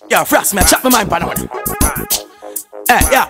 Yeah, Frass, me a chop my mind pan one. Hey, yeah.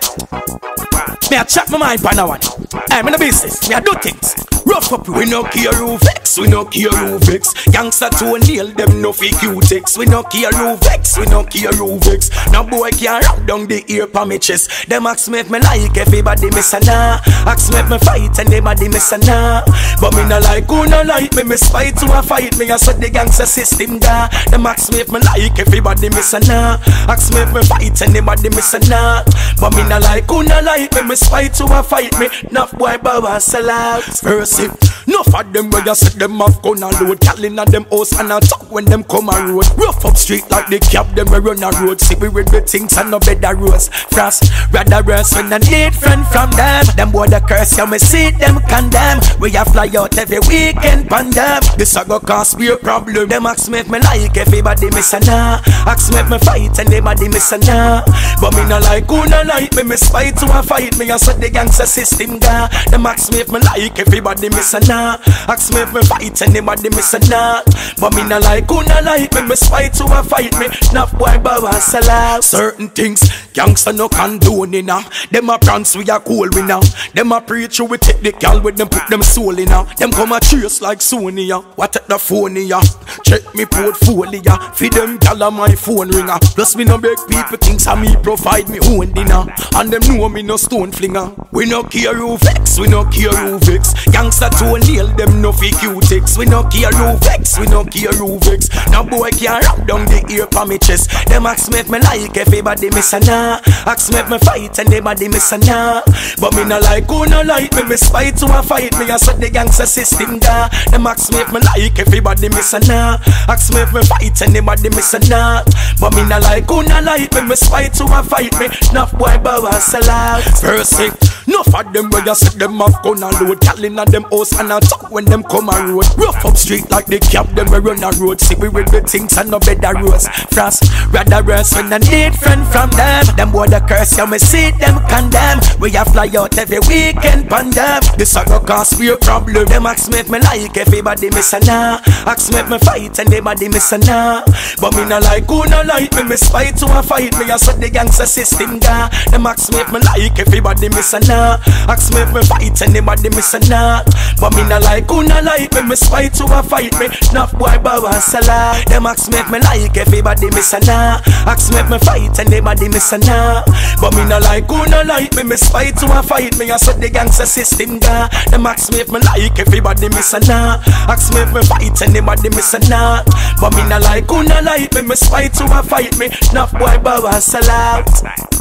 Me a chop my mind pan one. Hey, me no business. Me a do things. Rough up, we no care who vex. We no care who vex. Gangsta to nail them no fake Q-tex. We no care who vex. We no care who vex. No boy can rub down the ear pa me chest. Them ask me if me like everybody miss a nah. Ask me if me fight and everybody miss a nah. But me no like who no like me. Me spite to a fight me. I said the gangsta system da. Them ask me if me like everybody miss a nah. Ask me if me fight and everybody miss a nah. But me no like who no like me. Me spite to a fight me. Enough boy baba sell out. First enough of them where you set them off gun and load. Calling at them house and a talk when them come a road. Rough up street like the cab them we run a road. See we with the things and no better roads. Frass, rather rest when I need friend from them. Them boy the curse you me see them condemn. We a fly out every weekend pan them. This a go cause me a problem. Them ask me if me like everybody miss a nah. Ask me if me fight and everybody miss a nah. But me no like who no like me. Me spite to a fight me. I said the gangster system da. Them ask me if me like everybody miss a nah. Ask me if me fight anybody miss a nah. But me no like who no like me. Me spite to a fight me. Enough boy baba sell out. Certain things gangster no condone in now. Them a prance we a cool we now. Them a preach we take the gal with them put them soul in now. Them come a chase like Sony ya. What at the phone ya? Check me portfolio. Feed them gal on my phone ringer. Plus me no beg people things and me provide me own dinner. And them know me no stone flinger. We no care who vex. We no care who vex. Gangster to nail them no fake Q-tex. We no care who vex. We no care who vex. No boy can rub down the ear pa me chest. Them ask me if me like everybody miss a nah. Ask me if me fight and everybody miss a nah. But me no like who no like me. Me spite to a fight me. I said the gangster system da. Them ask me if me like everybody miss a nah. Ask me if me fight and everybody miss a nah. But me no like who no like me. Me spite to a fight me. Enough boy baba sell out. First enough of them where you set them off gun and load. Calling at them house and a talk when them come a road. Rough up street like the cab them we run a road. See we with the things and no better roads. Frass, rather rest when I need friend from them. Them boy the curse you me see them condemn. We a fly out every weekend pan them. This a go cause me a problem. Them ask me if me like everybody miss a nah. Ask me if me fight and everybody miss a nah. But me no like who no like me. Me spite to a fight me. I said the gangster system da. Them ask me if me like everybody miss a nah. Ask me if me fight and everybody miss a nah. But me no like who no like me. Me spite to a fight me. Enough boy baba sell out. Them ask me if me like everybody miss a nah. Ask me if me fight and everybody miss a nah. But me no like who no like me. Me spite to a fight me. I said the gangster system da. Them ask me if me like everybody miss a nah. Ask me if me fight and everybody miss a nah. But me no like who no like me. Me spite to a fight me. Enough boy baba sell out.